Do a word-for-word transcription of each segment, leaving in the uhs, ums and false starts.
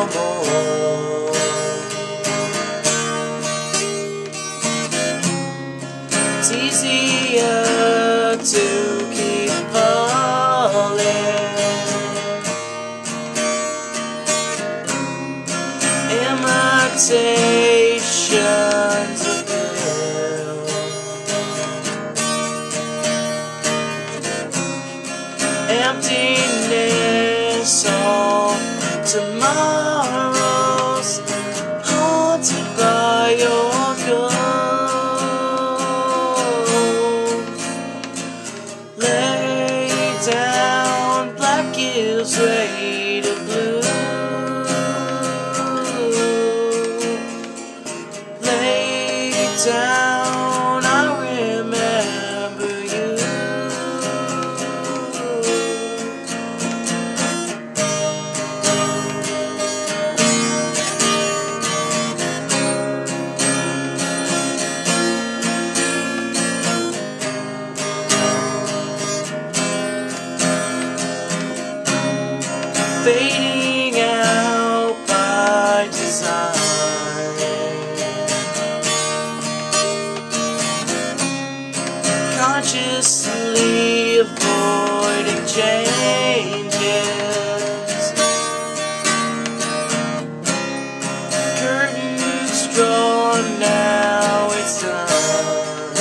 more. It's easier to keep falling. Imitations of real. Emptiness of tomorrows, haunted by your ghost. Lay down, black gives way to blue. Lay down, I remember you. Fading out by design, consciously avoiding changes. Curtains drawn, now it's done.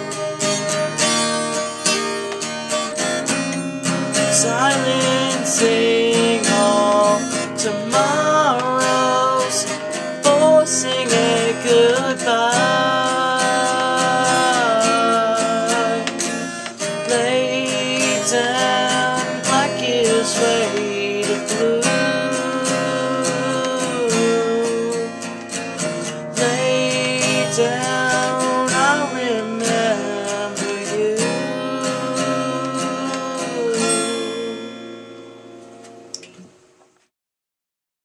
Silencing all tomorrows, forcing a goodbye. Lay down, black gives way to blue. Lay down.